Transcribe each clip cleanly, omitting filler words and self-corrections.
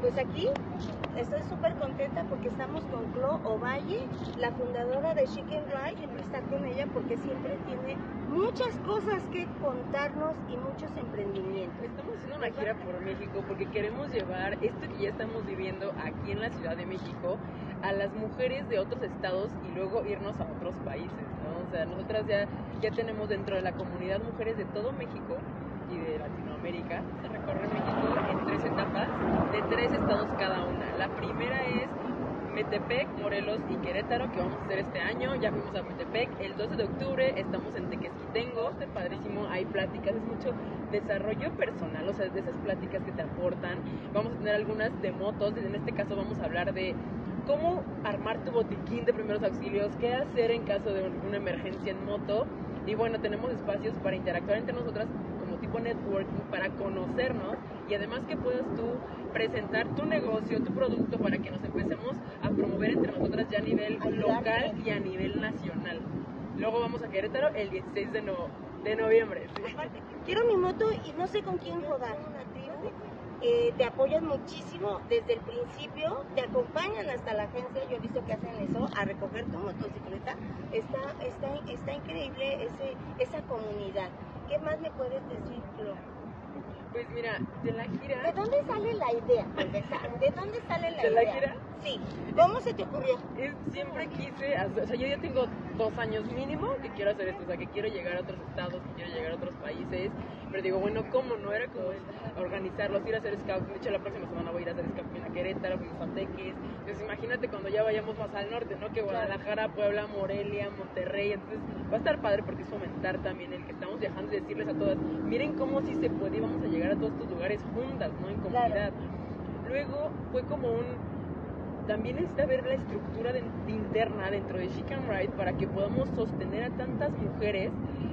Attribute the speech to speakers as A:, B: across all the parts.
A: Pues aquí estoy súper contenta porque estamos con Clo Ovalle, la fundadora de Chic and Ride. Siempre estar con ella porque siempre tiene muchas cosas que contarnos y muchos emprendimientos.
B: Estamos haciendo una gira por México porque queremos llevar esto que ya estamos viviendo aquí en la Ciudad de México a las mujeres de otros estados y luego irnos a otros países, ¿no? O sea, nosotras ya tenemos dentro de la comunidad mujeres de todo México y de Latinoamérica. Se recorre México en 3 etapas de 3 estados cada una. La primera es Metepec, Morelos y Querétaro, que vamos a hacer este año. Ya fuimos a Metepec el 12 de octubre, estamos en Tequesquitengo, está padrísimo, hay pláticas, es mucho desarrollo personal, o sea, de esas pláticas que te aportan. Vamos a tener algunas de motos, en este caso vamos a hablar de cómo armar tu botiquín de primeros auxilios, qué hacer en caso de una emergencia en moto. Y bueno, tenemos espacios para interactuar entre nosotras como tipo networking, para conocernos y además que puedas tú presentar tu negocio, tu producto, para que nos empecemos a promover entre nosotras ya a nivel local y a nivel nacional. Luego vamos a Querétaro el 16 de noviembre. ¿Sí?
A: Aparte, quiero mi moto y no sé con quién rodar. Una tribu, te apoyan muchísimo desde el principio, te acompañan hasta la agencia. Yo he visto que hacen eso, a recoger tu motocicleta. Está increíble esa comunidad. ¿Qué más me puedes decir, Clo?
B: Pues mira, de la gira...
A: ¿De dónde sale la idea? ¿De dónde sale la idea?
B: ¿De la gira?
A: Sí. ¿Cómo se te ocurrió?
B: Siempre quise, o sea, yo ya tengo 2 años mínimo que quiero hacer esto, o sea, que quiero llegar a otros estados, que quiero llegar a otros países, pero digo, bueno, ¿cómo? No era como organizarlos, ir a hacer scouting. De hecho, la próxima semana voy a ir a hacer scouting a Querétaro, fuimos a Teques. Entonces, imagínate cuando ya vayamos más al norte, ¿no? Que Guadalajara, Puebla, Morelia, Monterrey. Entonces, va a estar padre porque es fomentar también el que estamos viajando y decirles a todas, miren cómo sí se puede y vamos a llegar a todos estos lugares juntas, ¿no? En comunidad. Claro. Luego fue como también necesita ver la estructura interna dentro de Chic and Ride para que podamos sostener a tantas mujeres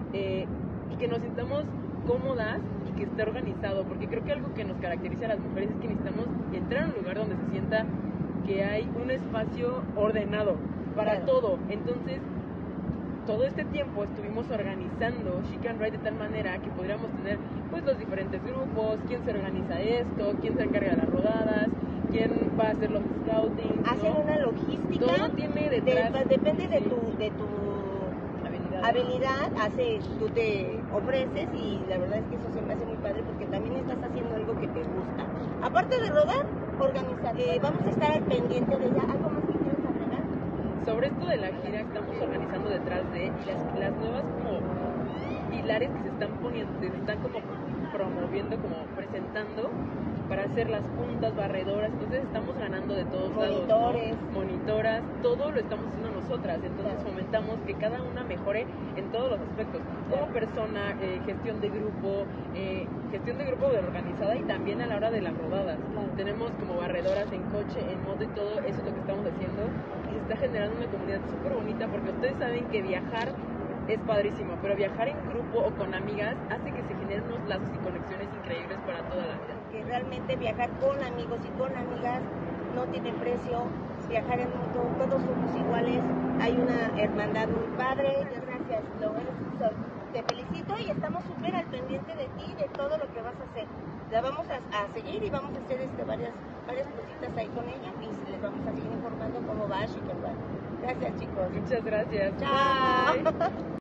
B: y que nos sintamos cómodas y que esté organizado, porque creo que algo que nos caracteriza a las mujeres es que necesitamos entrar a un lugar donde se sienta que hay un espacio ordenado para todo. Entonces, todo este tiempo estuvimos organizando Chic and Ride de tal manera que podríamos tener pues los diferentes grupos, quién se organiza esto, quién se encarga de las rodadas, quién va a hacer los scouting.
A: Hacen una logística.
B: Todo tiene detrás.
A: Depende de tu habilidad, tú te ofreces y la verdad es que eso se me hace muy padre porque también estás haciendo algo que te gusta. Aparte de rodar, organizar. Vamos a estar al pendiente de ella. ¿Algo más que quieras agregar?
B: Sobre esto de la gira estamos organizando detrás de y las nuevas como pilares que se están poniendo, se están como promoviendo, como presentando para hacer las puntas, barredoras. Entonces estamos ganando de todos lados, ¿no? Monitoras, todo lo estamos haciendo nosotras. Entonces fomentamos que cada una mejore en todos los aspectos, como persona, gestión de grupo organizada y también a la hora de las rodadas. Tenemos como barredoras en coche, en moto y todo eso es lo que estamos haciendo y se está generando una comunidad súper bonita porque ustedes saben que viajar es padrísimo, pero viajar en grupo o con amigas hace que se generen unos lazos y conexiones increíbles para toda la vida.
A: Que realmente viajar con amigos y con amigas no tiene precio. Viajar en moto, todos somos iguales. Hay una hermandad muy padre. Gracias, Clo, te felicito y estamos súper al pendiente de ti, de todo lo que vas a hacer. La vamos a seguir y vamos a hacer varias cositas ahí con ella y les vamos a seguir informando cómo va Chic and Ride. Gracias, chicos.
B: Muchas gracias.
A: Chao.